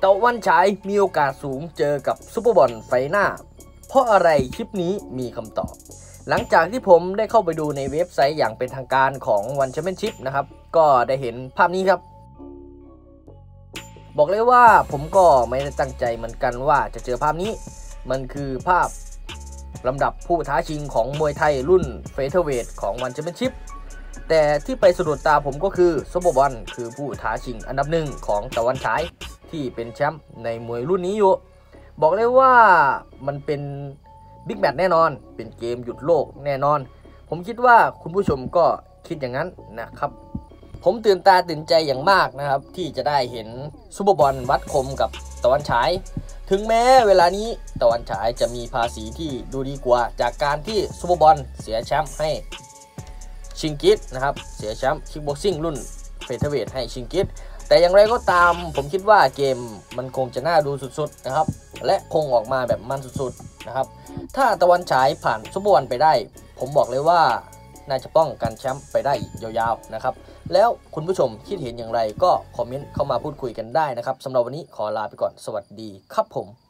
ตะวันฉายมีโอกาสสูงเจอกับซุปเปอร์บอลไฟหน้าเพราะอะไรคลิปนี้มีคำตอบหลังจากที่ผมได้เข้าไปดูในเว็บไซต์อย่างเป็นทางการของวันแชมเปี้ยนชิพนะครับก็ได้เห็นภาพนี้ครับบอกเลยว่าผมก็ไม่ได้ตั้งใจเหมือนกันว่าจะเจอภาพนี้มันคือภาพลำดับผู้ท้าชิงของมวยไทยรุ่นเฟเธอร์เวทของวันแชมเปี้ยนชิพแต่ที่ไปสะดุดตาผมก็คือซุปเปอร์บอลคือผู้ท้าชิงอันดับหนึ่งของตะวันฉายที่เป็นแชมป์ในมวยรุ่นนี้อยู่บอกเลยว่ามันเป็นบิ๊กแมตช์แน่นอนเป็นเกมหยุดโลกแน่นอนผมคิดว่าคุณผู้ชมก็คิดอย่างนั้นนะครับผมตื่นตาตื่นใจอย่างมากนะครับที่จะได้เห็นซุปเปอร์บอลวัดคมกับตะวันฉายถึงแม้เวลานี้ตะวันฉายจะมีภาษีที่ดูดีกว่าจากการที่ซุปเปอร์บอลเสียแชมป์ให้ชิงกิตนะครับเสียแชมป์คิกบ็อกซิ่งรุ่นเฟเธอร์เวทให้ชิงกิตแต่อย่างไรก็ตามผมคิดว่าเกมมันคงจะน่าดูสุดๆนะครับและคงออกมาแบบมันสุดๆนะครับถ้าตะวันฉายผ่านซุปเปอร์บอลไปได้ผมบอกเลยว่าน่าจะป้องกันแชมป์ไปได้ยาวๆนะครับแล้วคุณผู้ชมคิดเห็นอย่างไรก็คอมเมนต์เข้ามาพูดคุยกันได้นะครับสำหรับวันนี้ขอลาไปก่อนสวัสดีครับผม